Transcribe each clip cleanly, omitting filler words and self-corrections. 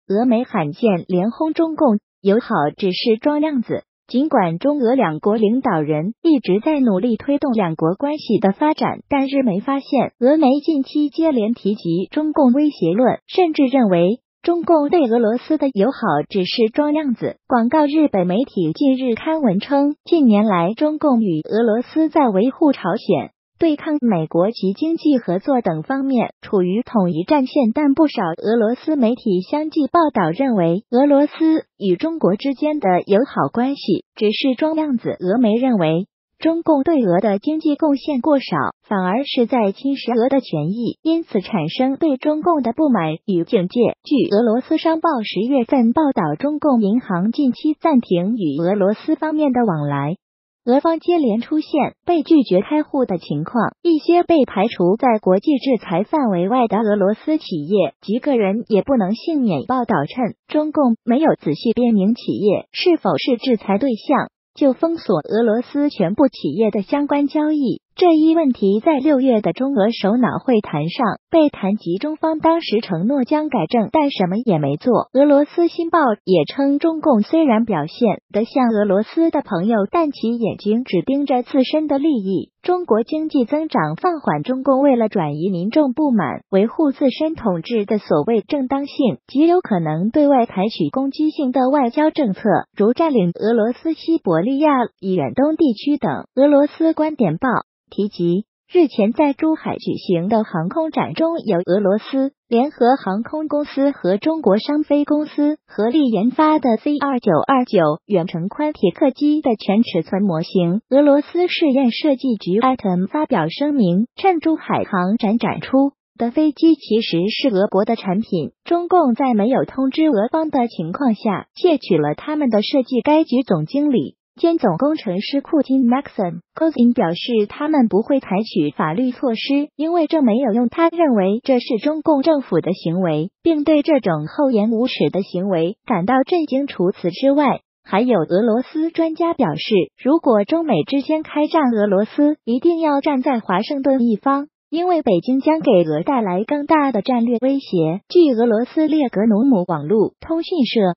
俄美罕见连轰中共，友好只是装样子。尽管中俄两国领导人一直在努力推动两国关系的发展，但日媒发现，俄媒近期接连提及中共威胁论，甚至认为中共对俄罗斯的友好只是装样子。广告日本媒体近日刊文称，近年来中共与俄罗斯在维护朝鲜、对抗美国及经济合作等方面处于统一战线，但不少俄罗斯媒体相继报道认为，俄罗斯与中国之间的友好关系只是装样子。俄媒认为，中共对俄的经济贡献过少，反而是在侵蚀俄的权益，因此产生对中共的不满与警戒。据俄罗斯商报10月份报道，中共银行近期暂停与俄罗斯方面的往来。俄方接连出现被拒绝开户的情况，一些被排除在国际制裁范围外的俄罗斯企业及个人也不能幸免。报道称，中共没有仔细辨明企业是否是制裁对象，就封锁俄罗斯全部企业的相关交易。这一问题在6月的中俄首脑会谈上被谈及，中方当时承诺将改正，但什么也没做。俄罗斯新报也称，中共虽然表现得像俄罗斯的朋友，但其眼睛只盯着自身的利益。中国经济增长放缓，中共为了转移民众不满，维护自身统治的所谓正当性，极有可能对外采取攻击性的外交政策，如占领俄罗斯西伯利亚以远东地区等。俄罗斯观点报提及，日前在珠海举行的航空展中，由俄罗斯联合航空公司和中国商飞公司合力研发的 C-2929 远程宽体客机的全尺寸模型。俄罗斯试验设计局 ATOM 发表声明，趁珠海航展展出的飞机其实是俄国的产品，中共在没有通知俄方的情况下窃取了他们的设计。该局总经理兼总工程师库金 Maxim Kozin 表示，他们不会采取法律措施，因为这没有用。他认为这是中共政府的行为，并对这种厚颜无耻的行为感到震惊。除此之外，还有俄罗斯专家表示，如果中美之间开战，俄罗斯一定要站在华盛顿一方，因为北京将给俄带来更大的战略威胁。据俄罗斯列格努姆网络通讯社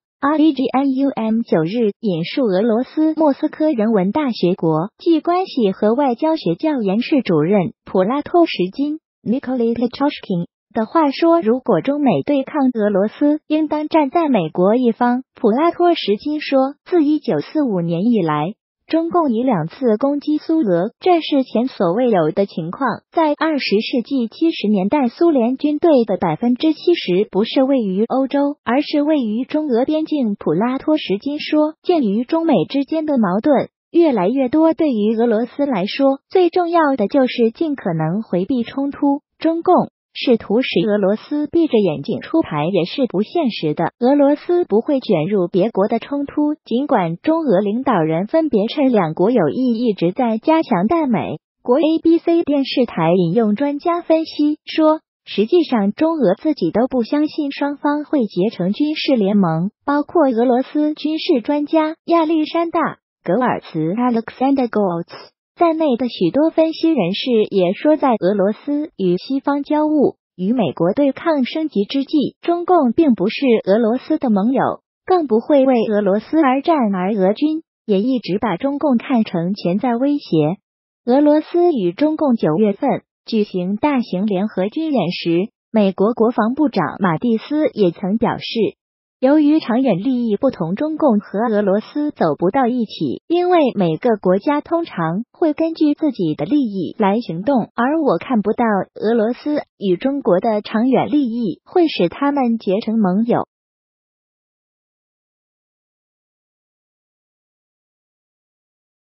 REGNUM 9日引述俄罗斯莫斯科人文大学国际关系和外交学教研室主任普拉托什金 Nikolai Petroshkin 的话说，如果中美对抗俄罗斯，应当站在美国一方。普拉托什金说，自1945年以来，中共以2次攻击苏俄，这是前所未有的情况。在20世纪70年代，苏联军队的70%不是位于欧洲，而是位于中俄边境。普拉托什金说，鉴于中美之间的矛盾越来越多，对于俄罗斯来说，最重要的就是尽可能回避冲突。中共试图使俄罗斯闭着眼睛出牌也是不现实的，俄罗斯不会卷入别国的冲突。尽管中俄领导人分别称两国友谊一直在加强，但美国 ABC 电视台引用专家分析说，实际上中俄自己都不相信双方会结成军事联盟，包括俄罗斯军事专家亚历山大·格尔茨 Alexander Goltz在内的许多分析人士也说，在俄罗斯与西方交恶、与美国对抗升级之际，中共并不是俄罗斯的盟友，更不会为俄罗斯而战，而俄军也一直把中共看成潜在威胁。俄罗斯与中共9月份举行大型联合军演时，美国国防部长马蒂斯也曾表示，由于长远利益不同，中共和俄罗斯走不到一起，因为每个国家通常会根据自己的利益来行动，而我看不到俄罗斯与中国的长远利益会使他们结成盟友。